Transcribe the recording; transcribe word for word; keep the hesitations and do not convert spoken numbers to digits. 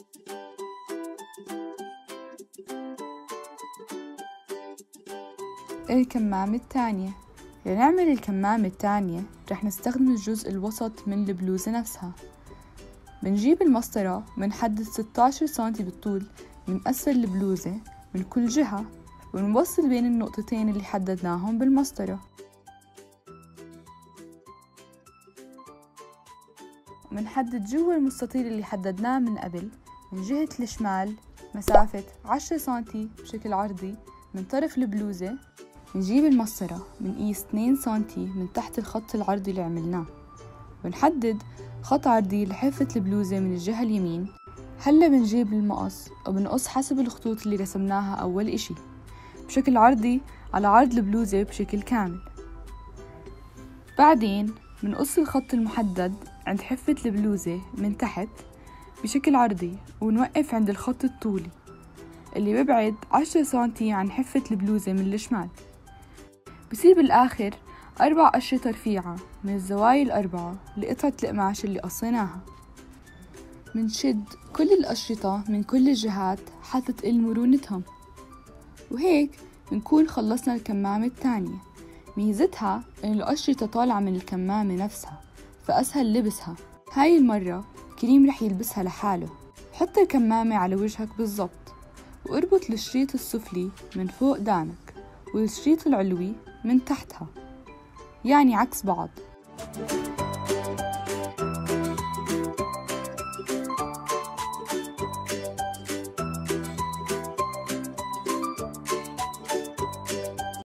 الكمامة التانية. لنعمل الكمامة التانية رح نستخدم الجزء الوسط من البلوزة نفسها. بنجيب المسطرة منحدد ستة عشر سنتي بالطول من أسفل البلوزة من كل جهة، ونوصل بين النقطتين اللي حددناهم بالمسطرة. ومنحدد جوا المستطيل اللي حددناه من قبل من جهة الشمال مسافة عشرة سنتي بشكل عرضي من طرف البلوزة. نجيب المسطرة منقيس اثنين سنتي من تحت الخط العرضي اللي عملناه، ونحدد خط عرضي لحافة البلوزة من الجهة اليمين. هلا بنجيب المقص وبنقص حسب الخطوط اللي رسمناها أول إشي بشكل عرضي على عرض البلوزة بشكل كامل. بعدين بنقص الخط المحدد عند حافة البلوزة من تحت بشكل عرضي، ونوقف عند الخط الطولي اللي ببعد عشرة سنتي عن حافة البلوزة من الشمال. بصير بالآخر أربع أشرطة رفيعة من الزوايا الأربعة لقطعة القماش اللي قصيناها. منشد كل الأشرطة من كل الجهات حتى تقل مرونتهم، وهيك بنكون خلصنا الكمامة التانية. ميزتها إن الأشرطة طالعة من الكمامة نفسها فأسهل لبسها. هاي المرة كريم رح يلبسها لحاله. حط الكمامة على وجهك بالضبط، واربط الشريط السفلي من فوق دانك والشريط العلوي من تحتها، يعني عكس بعض.